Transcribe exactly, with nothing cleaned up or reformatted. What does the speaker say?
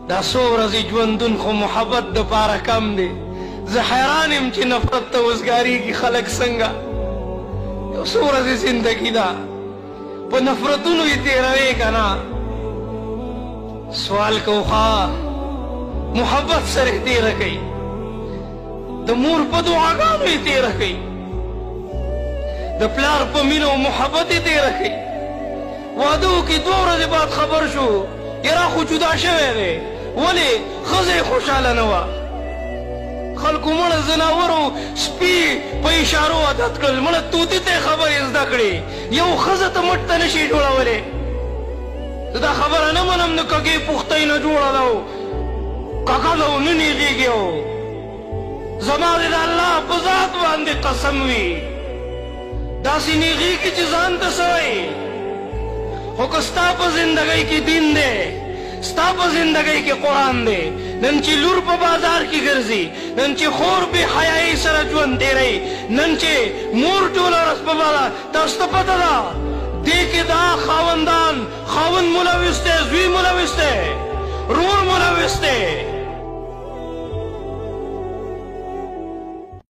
دا څو ورځې ژوندون خو محبت دپاره کم دی. زه حیران یم چې نفرت ته وزګارېږي خلک څنګه. یو څو ورځې زندګي ده په نفرتونو یې تېروې که نه. سوال کوو ښه محبت سره یې تېره کوي، د مور په دعاګانو یې تېره کوي، د پلار په مینه او محبت یې تېره کوي. واده وکړي دوه ورځې بعد خبر شو یاره خو جدا شوی دی. ولې ښځه یې خوشحاله نه وه. خلکو مړه ځناورو سپي په اشارو عادت کړل، مړه طوطي ته یې خبرې زده کړې، یو ښځه ته مټ ته نه شي جوړولی. زه دا خبره نه منم د کږې پوښتۍ نه جوړه ده او کږه ده او نه نیغېږي. او زما دې د الله په ذات باندې قسم وي داسې نیغېږي چې ځان ته څه وایي. خو که ستا په زندګۍ کې دین دی، ستا په زندګۍ کې قرآن دی، نن چې لور په بازار کې ګرځي، نن چې خور بې حیایۍ سره ژوند تېروي، نن چې مور ټوله ورځ په بازار، تاسو ته پته ده دې کې دا خاوندان خاوند ملوث دی، زوی ملوث دی، رور ملوث دی.